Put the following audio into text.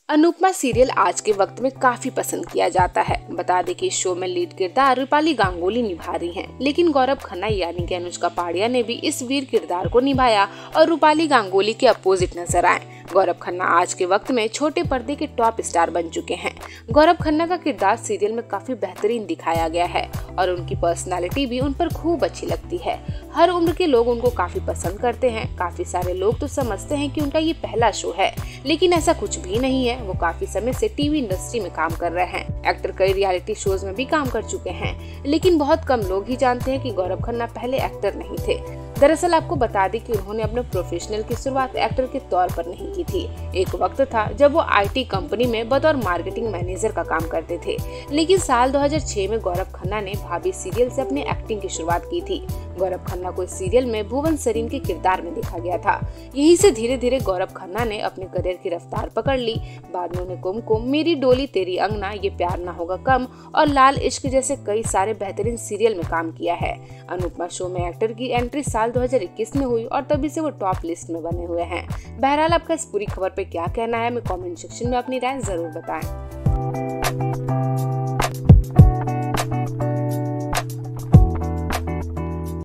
Anupama serial आज के वक्त में काफी पसंद किया जाता है। बता दें कि इस शो में लीड किरदार रूपाली गांगुली निभा रही हैं, लेकिन गौरव खन्ना यानी कि अनुष्का पांड्या ने भी इस वीर किरदार को निभाया और रूपाली गांगुली के अपोजिट नजर आए। गौरव खन्ना आज के वक्त में छोटे पर्दे के टॉप स्टार बन चुके हैं। गौरव खन्ना का किरदार सीरियल में काफी बेहतरीन दिखाया गया है और उनकी पर्सनालिटी भी उन पर खूब अच्छी लगती है। हर उम्र के लोग उनको काफी पसंद करते हैं। काफी सारे लोग तो समझते हैं कि उनका ये पहला शो है, लेकिन ऐसा कुछ भी नहीं है। वो काफी समय से टीवी इंडस्ट्री में काम कर रहे हैं। एक्टर कई रियलिटी शोज में भी काम कर चुके हैं, लेकिन बहुत कम लोग ही जानते हैं कि गौरव खन्ना पहले एक्टर नहीं थे। दरअसल आपको बता दें कि उन्होंने अपने प्रोफेशनल की शुरुआत एक्टर के तौर पर नहीं की थी। एक वक्त था जब वो आईटी कंपनी में बतौर मार्केटिंग मैनेजर का काम करते थे, लेकिन साल 2006 में गौरव खन्ना ने भाभी सीरियल से अपने एक्टिंग की शुरुआत की थी। गौरव खन्ना को इस सीरियल में भुवन सरीन के किरदार में देखा गया था। यहीं से धीरे धीरे गौरव खन्ना ने अपने करियर की रफ्तार पकड़ ली। बाद में उन्हें कुमकुम, मेरी डोली तेरी अंगना, ये प्यार ना होगा कम और लाल इश्क जैसे कई सारे बेहतरीन सीरियल में काम किया है। अनुपमा शो में एक्टर की एंट्री साल 2021 में हुई और तभी से वो टॉप लिस्ट में बने हुए हैं। बहरहाल आपका इस पूरी खबर पे क्या कहना है, हमें कमेंट सेक्शन में अपनी राय जरूर बताएं।